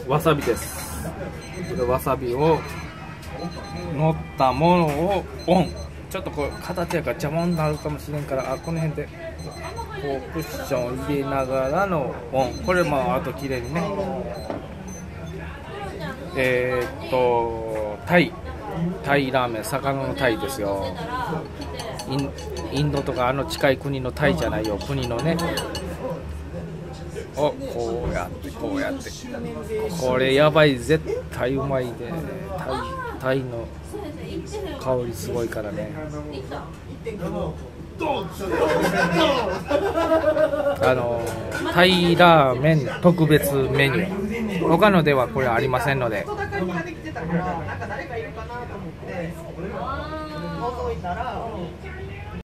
わさびです。これわさびを乗ったものをオン。ちょっとこう形やから邪魔になるかもしれんから、この辺でこうクッションを入れながらのオン。これあと綺麗にね、タイラーメン、魚のタイですよ。インドとか近い国のタイじゃないよ、国のね。こうやってこれやばい、絶対うまいで。タイの香りすごいからね。タイラーメン特別メニュー、他のではこれありませんので。